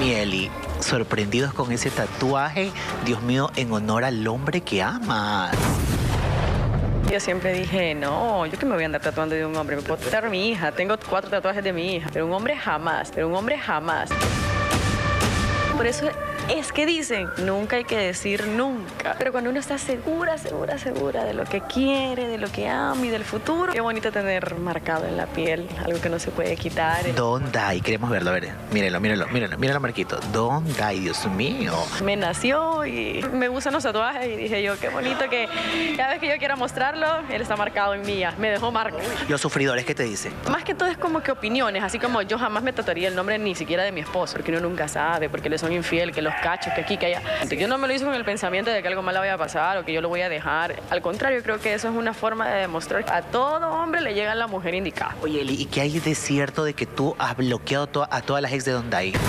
Mieli, sorprendidos con ese tatuaje, Dios mío, en honor al hombre que amas. Yo siempre dije, no, yo que me voy a andar tatuando de un hombre, me puedo tatuar a mi hija, tengo 4 tatuajes de mi hija, pero un hombre jamás, pero un hombre jamás. Por eso es que dicen, nunca hay que decir nunca. Pero cuando uno está segura de lo que quiere, de lo que ama y del futuro, qué bonito tener marcado en la piel algo que no se puede quitar. Don't die, queremos verlo, a ver, míralo, Marquito. Don't die, Dios mío. Me nació y me gustan los tatuajes y dije yo, qué bonito que cada vez que yo quiera mostrarlo, él está marcado en mí, me dejó marca. Los sufridores, ¿qué te dicen? Más que todo es como que opiniones, así como yo jamás me tatuaría el nombre ni siquiera de mi esposo, porque uno nunca sabe, porque le son infiel, que los cachos, que aquí, que allá. Yo no me lo hice con el pensamiento de que algo malo vaya a pasar o que yo lo voy a dejar. Al contrario, creo que eso es una forma de demostrar que a todo hombre le llega la mujer indicada. Oye, Eli, ¿y qué hay de cierto de que tú has bloqueado a todas las ex de Don't Die?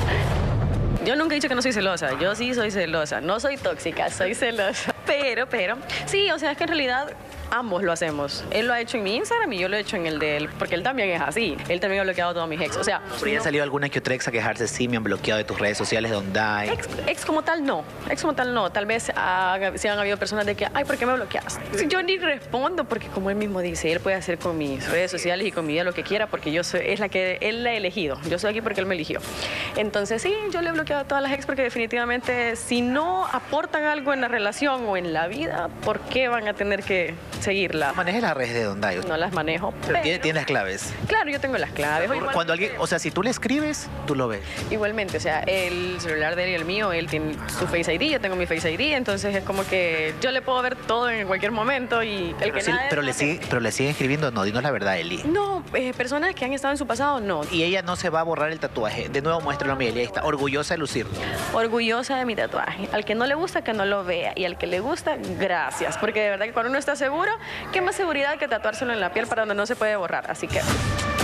Yo nunca he dicho que no soy celosa, yo sí soy celosa, no soy tóxica, soy celosa. Pero, sí, o sea, es que en realidad ambos lo hacemos. Él lo ha hecho en mi Instagram y yo lo he hecho en el de él, porque él también es así. Él también ha bloqueado a todos mis ex. O sea, ¿Pero ya ha salido alguna que otra ex a quejarse? Sí, me han bloqueado de tus redes sociales, Don't Die. Ex como tal no, Tal vez sí han habido personas de que, ay, ¿por qué me bloqueaste? Yo ni respondo porque como él mismo dice, él puede hacer con mis redes sociales y con mi vida lo que quiera porque yo soy, es la que él la ha elegido. Yo soy aquí porque él me eligió. Entonces sí, yo le he bloqueado a todas las ex porque definitivamente si no aportan algo en la relación o en la vida, ¿por qué van a tener que seguirla? ¿Manejas las redes de Don't Die? No las manejo. Pero ¿Tienes las claves? Claro, yo tengo las claves. Cuando alguien, o sea, si tú le escribes, tú lo ves. Igualmente, o sea, el celular de él y el mío, él tiene su Face ID, yo tengo mi Face ID, entonces es como que yo le puedo ver todo en cualquier momento y el que nada pero le siguen escribiendo, no, dinos la verdad, Eli. No, personas que han estado en su pasado, no. Y ella no se va a borrar el tatuaje. De nuevo, muéstralo a mi Eli, ahí está, orgullosa de lucirlo. Orgullosa de mi tatuaje. Al que no le gusta, que no lo vea. Y al que le gusta, gracias. Porque de verdad que cuando uno está seguro, ¿qué más seguridad que tatuárselo en la piel para donde no se puede borrar? Así que...